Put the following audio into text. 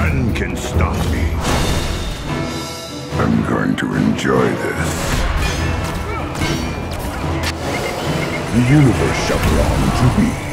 None can stop me. I'm going to enjoy this. The universe shall belong to me.